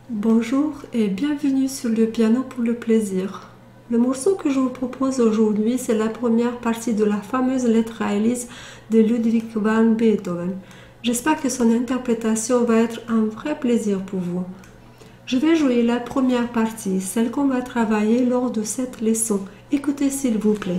Bonjour et bienvenue sur le piano pour le plaisir. Le morceau que je vous propose aujourd'hui, c'est la première partie de la fameuse lettre à Élise de Ludwig van Beethoven. J'espère que son interprétation va être un vrai plaisir pour vous. Je vais jouer la première partie, celle qu'on va travailler lors de cette leçon. Écoutez s'il vous plaît.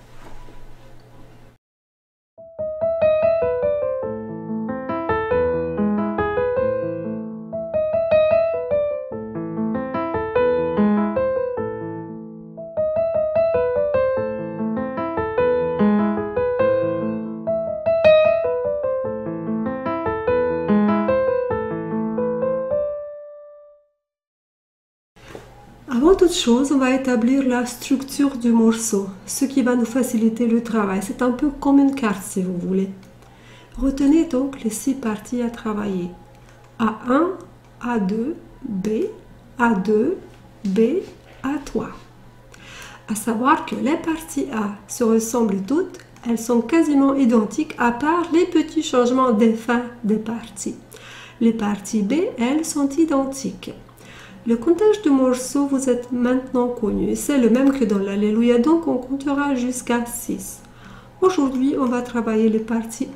Avant toute chose, on va établir la structure du morceau, ce qui va nous faciliter le travail. C'est un peu comme une carte si vous voulez. Retenez donc les 6 parties à travailler. A1, A2, B, A2, B, A3. À savoir que les parties A se ressemblent toutes, elles sont quasiment identiques à part les petits changements des fins des parties. Les parties B, elles, sont identiques. Le comptage de morceaux vous êtes maintenant connu, c'est le même que dans l'Alléluia, donc on comptera jusqu'à 6. Aujourd'hui, on va travailler les parties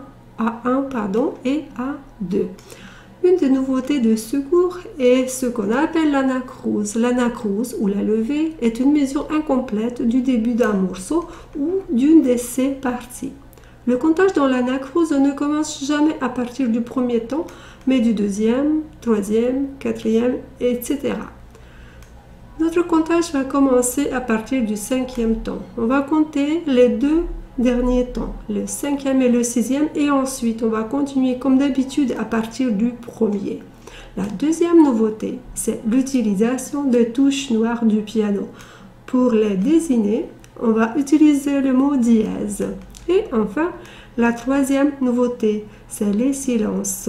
A1 et A2. Une des nouveautés de ce cours est ce qu'on appelle l'anacrouse. L'anacrouse ou la levée est une mesure incomplète du début d'un morceau ou d'une de ses parties. Le comptage dans l'anacrouse ne commence jamais à partir du premier temps, mais du deuxième, troisième, quatrième, etc. Notre comptage va commencer à partir du 5e temps. On va compter les 2 derniers temps, le 5e et le 6e, et ensuite on va continuer comme d'habitude à partir du premier. La deuxième nouveauté, c'est l'utilisation des touches noires du piano. Pour les désigner, on va utiliser le mot dièse. Et enfin, la troisième nouveauté, c'est les silences.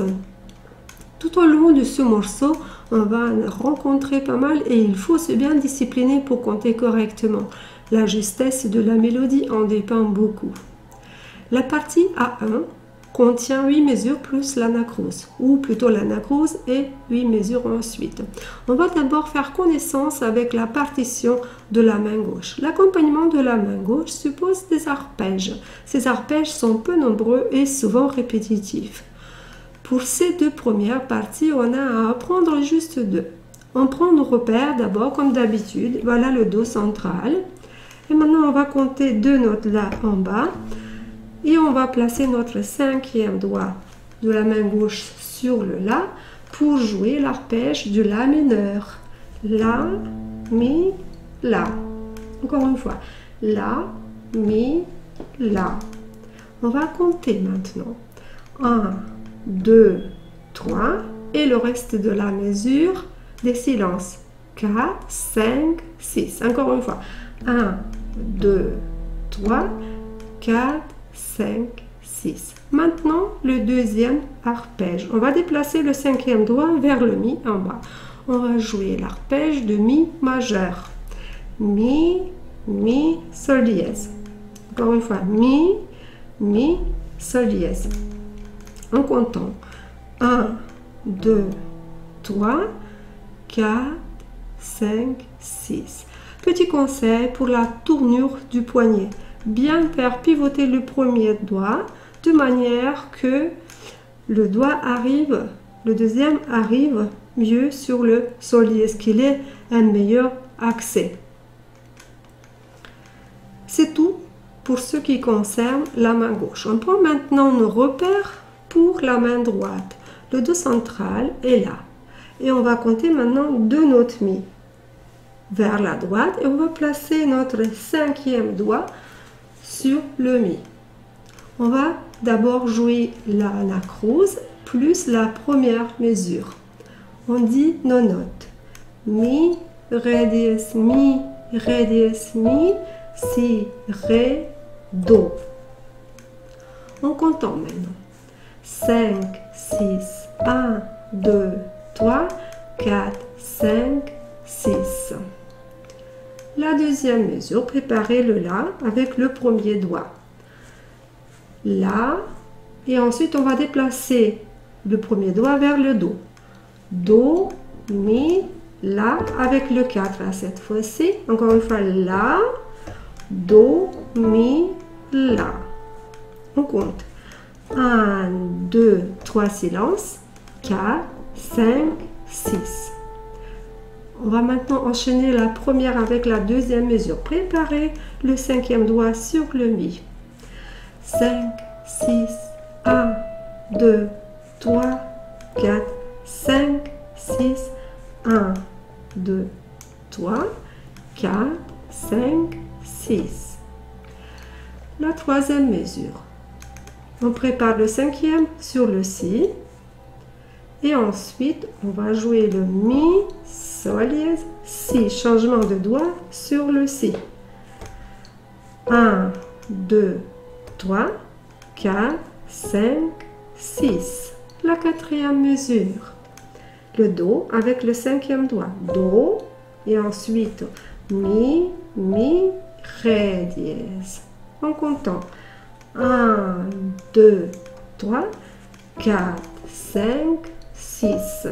Tout au long de ce morceau, on va rencontrer pas mal et il faut se bien discipliner pour compter correctement. La justesse de la mélodie en dépend beaucoup. La partie A1 contient 8 mesures plus l'anacrouse, ou plutôt l'anacrouse et 8 mesures ensuite. On va d'abord faire connaissance avec la partition de la main gauche. L'accompagnement de la main gauche suppose des arpèges. Ces arpèges sont peu nombreux et souvent répétitifs. Pour ces 2 premières parties, on a à apprendre juste 2. On prend nos repères d'abord comme d'habitude. Voilà le Do central. Et maintenant, on va compter 2 notes là en bas. Et on va placer notre 5e doigt de la main gauche sur le La pour jouer l'arpège du La mineur. La, Mi, La. Encore une fois. La, Mi, La. On va compter maintenant. 1, 2, 3 et le reste de la mesure des silences. 4, 5, 6. Encore une fois. 1, 2, 3, 4, 5, 6. Maintenant, le deuxième arpège. On va déplacer le 5e doigt vers le Mi en bas. On va jouer l'arpège de Mi majeur. Mi, Mi, Sol dièse. Encore une fois. Mi, Mi, Sol dièse. En comptant 1, 2, 3, 4, 5, 6. Petit conseil pour la tournure du poignet. Bien faire pivoter le premier doigt de manière que le deuxième arrive mieux sur le Sol dièse, qu'il ait un meilleur accès. C'est tout pour ce qui concerne la main gauche. On prend maintenant nos repères pour la main droite. Le Do central est là. Et on va compter maintenant 2 notes Mi vers la droite et on va placer notre 5e doigt sur le Mi. On va d'abord jouer l'anacrouse plus la première mesure. On dit nos notes. Mi, Ré dièse, Mi, Ré dièse, Mi, Si, Ré, Do. En comptant maintenant. 5, 6, 1, 2, 3, 4, 5, 6. La deuxième mesure, préparez le La avec le premier doigt. La, et ensuite on va déplacer le premier doigt vers le Do. Do, mi, la, avec le 4 à cette fois-ci. Encore une fois, la, do, mi, la. On compte. 1, 2, 3 silences. 4, 5, 6. On va maintenant enchaîner la première avec la deuxième mesure. Préparez le cinquième doigt sur le mi. 5, 6, 1, 2, 3, 4, 5, 6, 1, 2, 3, 4, 5, 6. La troisième mesure. On prépare le cinquième sur le si. Et ensuite, on va jouer le mi, sol dièse, si. Changement de doigt sur le si. 1, 2, 3, 4, 5, 6. La quatrième mesure. Le do avec le cinquième doigt. Do. Et ensuite, mi, mi, ré dièse. En comptant. 1, 2, 3, 4, 5, 6.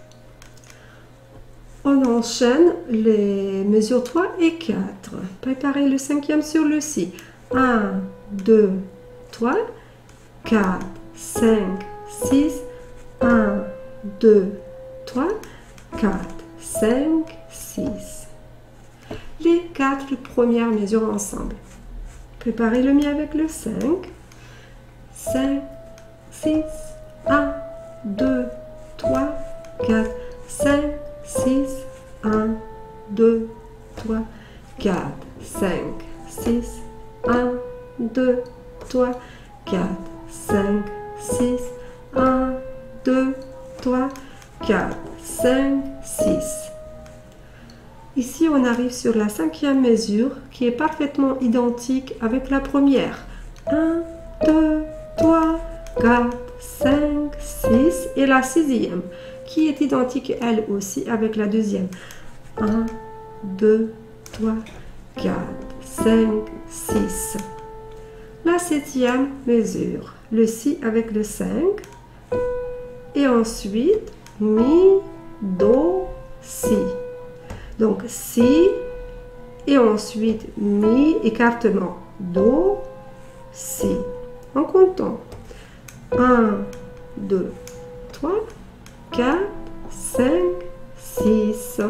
On enchaîne les mesures 3 et 4. Préparez le cinquième sur le si. 1, 2, 3, 4, 5, 6. 1, 2, 3, 4, 5, 6. Les 4 premières mesures ensemble. Préparez le mi avec le 5. 5, 6, 1, 2, 3, 4, 5, 6, 1, 2, 3, 4, 5, 6, 1, 2, 3, 4, 5, 6, 1, 2, 3, 4, 5, 6. Ici, on arrive sur la cinquième mesure qui est parfaitement identique avec la première. 1, 2, 3, 4, 5, 6 et la sixième qui est identique elle aussi avec la deuxième. 1, 2, 3, 4, 5, 6. La septième mesure, le si avec le 5 et ensuite mi, do, si. Donc si et ensuite mi, écartement, do, si. En comptant 1, 2, 3, 4, 5, 6.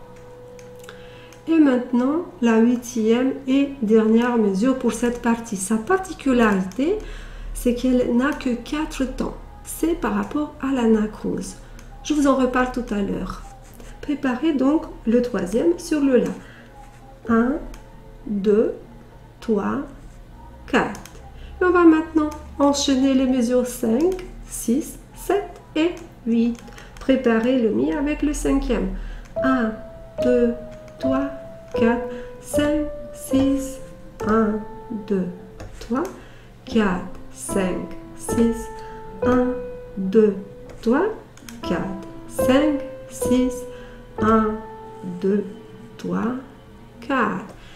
Et maintenant, la huitième et dernière mesure pour cette partie. Sa particularité, c'est qu'elle n'a que 4 temps. C'est par rapport à la nacrose. Je vous en reparle tout à l'heure. Préparez donc le troisième sur le la. 1, 2, 3, 4. Et on va maintenant enchaîner les mesures 5, 6, 7 et 8. Préparez le mi avec le cinquième. 1, 2, 3, 4, 5, 6, 1, 2, 3, 4, 5, 6, 1, 2, 3, 4, 5, 6, 1, 2, 3, 4.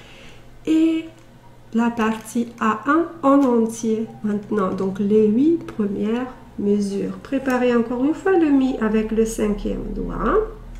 Et la partie A1 en entier maintenant. Donc les 8 premières mesures. Préparez encore une fois le mi avec le cinquième doigt.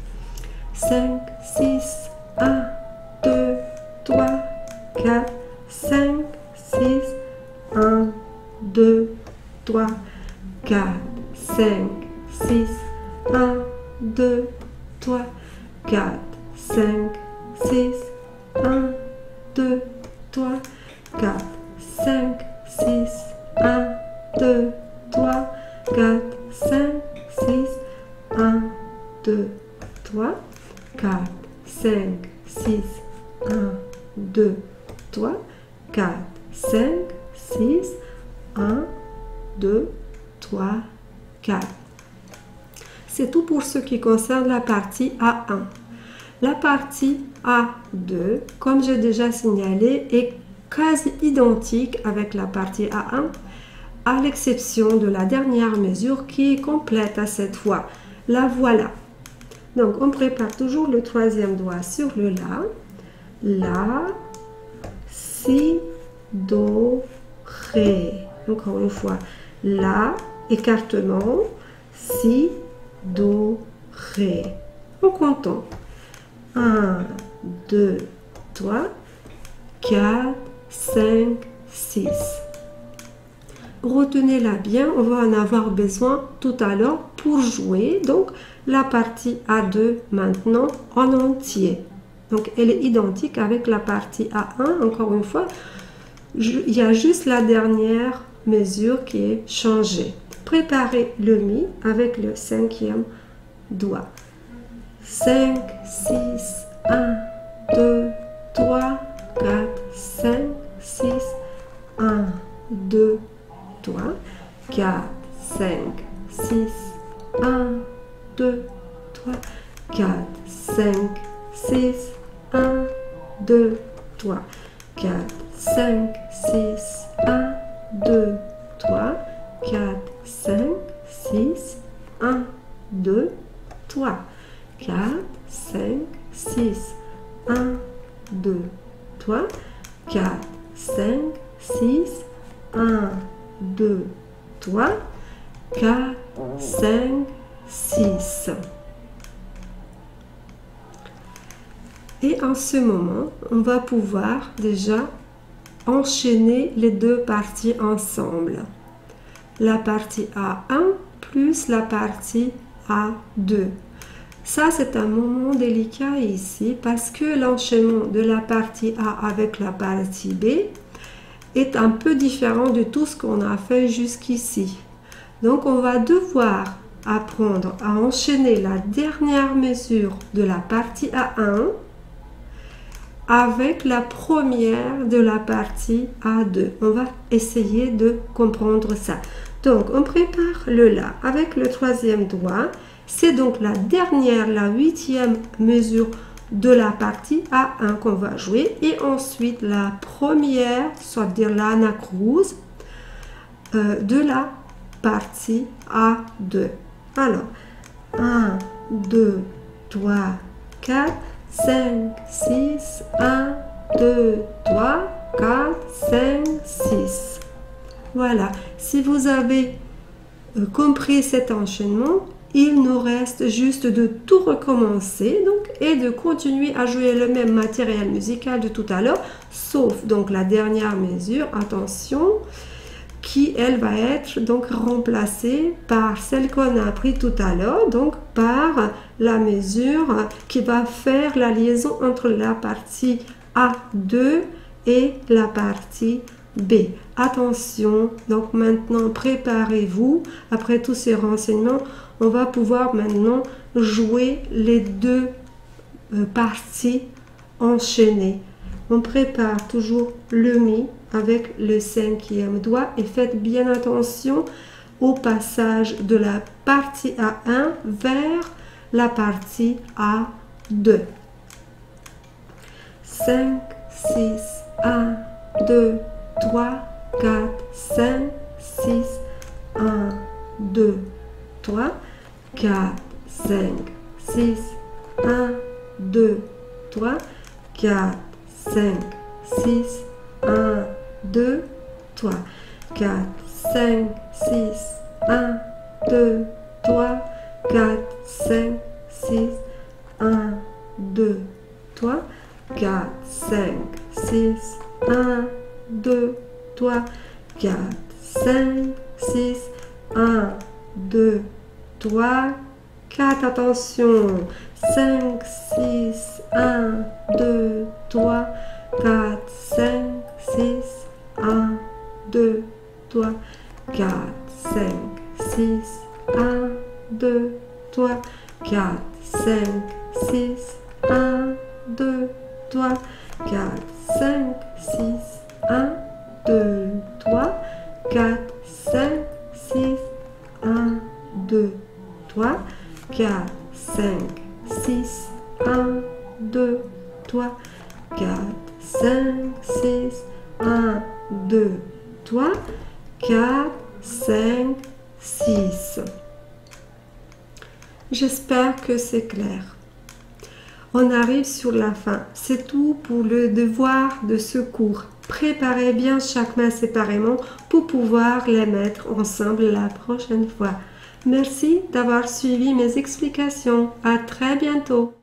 5, 6, 1, 2, 3, 4, 5, 6, 1, 2, 3, 4, 5, 6, 1, 2, 3, 4, 5, 6, 1, 2, 3, 4, 5, 6, 1, 2, 3, 4, 5, 6, 1, 2, 3, 4, 5, 6, 1, 2, 3, 4, 5, 6, 1, 2, 3, 4. C'est tout pour ce qui concerne la partie A1. La partie A2, comme j'ai déjà signalé, est quasi identique avec la partie A1, à l'exception de la dernière mesure qui est complète à cette fois. La voilà. Donc, on prépare toujours le troisième doigt sur le la, si, do, ré. Encore une fois, la, écartement, si, do, ré. en comptant 1, 2, 3, 4, 5, 6. Retenez-la bien, on va en avoir besoin tout à l'heure pour jouer. Donc, la partie A2 maintenant en entier. Donc, elle est identique avec la partie A1. Encore une fois, il y a juste la dernière mesure qui est changée. Préparez le Mi avec le 5e doigt. 5, 6, 1, 2, 3, 4, 5, 6, 1, 2, 3, 4, 5, 6, 1, 2, 3, 4, 5, 6, 1, 2, 3, 4, 5, 6, 1, 2, 3, 4, 5, 6, 1, 2, 3, 4, 5, 6, 1, 2, 3, 4, 5, 6, 1, 2, 3, 4, 5, 6. Et en ce moment, on va pouvoir déjà enchaîner les deux parties ensemble. La partie A1 plus la partie A2. Ça, c'est un moment délicat ici parce que l'enchaînement de la partie A avec la partie B est un peu différent de tout ce qu'on a fait jusqu'ici. Donc, on va devoir apprendre à enchaîner la dernière mesure de la partie A1 avec la première de la partie A2. On va essayer de comprendre ça. Donc, on prépare le La avec le 3e doigt. C'est donc la dernière, la 8e mesure de la partie A1 qu'on va jouer. Et ensuite, la première, soit dire la anacrouse, de la partie A2. Alors, 1, 2, 3, 4, 5, 6, 1, 2, 3, 4, 5, 6. Voilà, si vous avez compris cet enchaînement, il nous reste juste de tout recommencer donc, et de continuer à jouer le même matériel musical de tout à l'heure, sauf donc la dernière mesure, attention, qui elle va être donc remplacée par celle qu'on a appris tout à l'heure, donc par la mesure qui va faire la liaison entre la partie A2 et la partie B. Attention, donc maintenant préparez-vous, après tous ces renseignements, on va pouvoir maintenant jouer les deux parties enchaînées. On prépare toujours le Mi avec le 5e doigt et faites bien attention au passage de la partie A1 vers la partie A2. 5, 6, 1, 2, 3, 4, 5, 6, 1, 2, 3, 4, 5, 6, 1, 2, 3, 4, 5, 6, 1, 2, 3, 4, 5, 6, 1, 2, 3, 4, 5, 6, 1, 2, 3, 4, 5, 6, 1, 2, 3, 4, 5, 6, 1, 2, 3, 4, attention, 5, 6, 1, 2, 3, 4, 5, 6, 1, 2, 3, 4, 5, 6, 1, 2, 3, 4, 5, 6, 1, 2, 3, 4, 5, 6, 1, 2, 3, 4, 5, 6, 1, 2, 3, 4, 5, 6, 1, 2, 3, 4, 5, 6, 1, 2, 3, 4, 5, 6. J'espère que c'est clair. On arrive sur la fin. C'est tout pour le devoir de ce cours. Préparez bien chaque main séparément pour pouvoir les mettre ensemble la prochaine fois. Merci d'avoir suivi mes explications. À très bientôt.